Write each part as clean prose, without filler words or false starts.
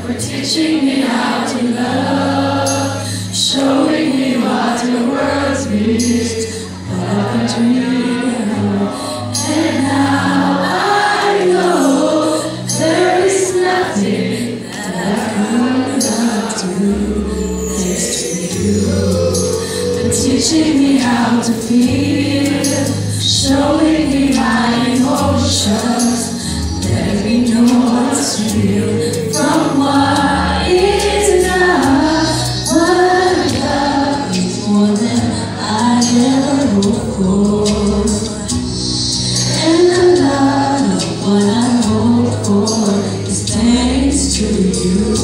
for teaching me how to love, showing me what the world means, like a dream. And now I know there is nothing that I could not do. Thanks to you for teaching me how to feel, showing me my emotions. Let me know what's real from what is not. What love is more than I ever hoped for, and a lot of what I hope for is thanks to you.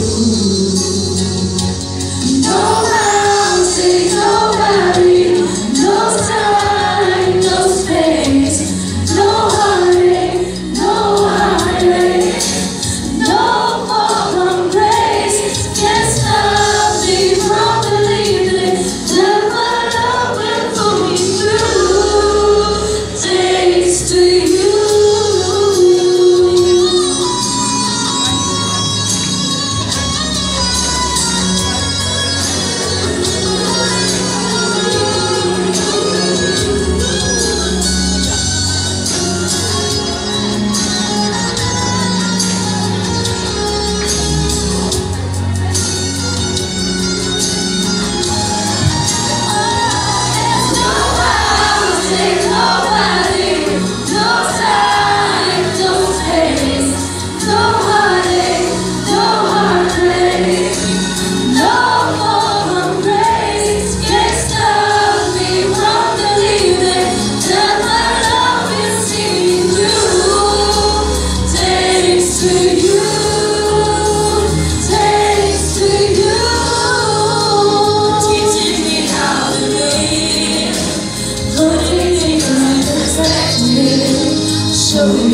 No mountain, no valley, no time, no space, no heartache, no heartache, no fall from grace can stop me from believing that my love will pull me through. Thanks to you. Showing